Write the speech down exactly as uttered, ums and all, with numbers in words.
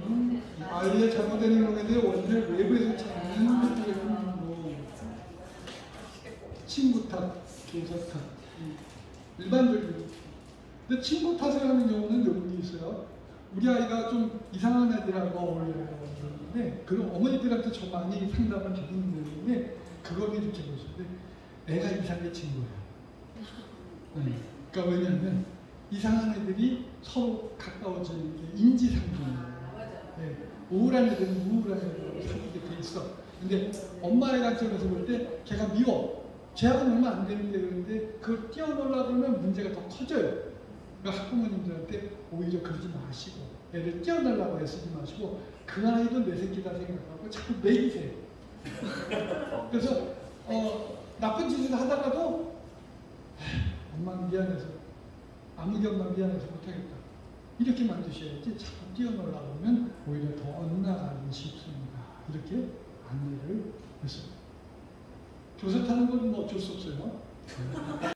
음, 아이의 잘못된 행동에 대해 원인을 외부에서 찾는 뭐 친구 탓, 교사 탓, 일반적으로. 근데 친구 탓을 하는 경우는 여기 있어요. 우리 아이가 좀 이상한 애들하고 어울려요. 그런데 그런 어머니들한테 저 많이 상담을 해주는 데인데 그걸 이렇게 보시는데 애가 이상해진 거예요. 네. 그러니까 왜냐하면 이상한 애들이 서로 가까워지는 게 인지상정이에요. 네. 우울한 애들은 우울한 애들하고 사귀게 돼 있어. 근데 엄마의 관점에서 볼 때 걔가 미워. 쟤하고 놀면 안 되는데 그러는데 그걸 뛰어놀라 그러면 문제가 더 커져요. 그러니까 학부모님들한테 오히려 그러지 마시고 애를 뛰어놀라고 애쓰지 마시고 그 아이도 내 새끼다 생각하고 자꾸 매기세요. 그래서 어, 나쁜 짓을 하다가도 엄마 미안해서 아무개 엄마 미안해서 못하겠다 이렇게 만드셔야지 자꾸 뛰어놀라고 하면 오히려 더 엇나가기 쉽습니다. 이렇게 안내를 했습니다. 교사 타는 건 뭐 어쩔 수 없어요.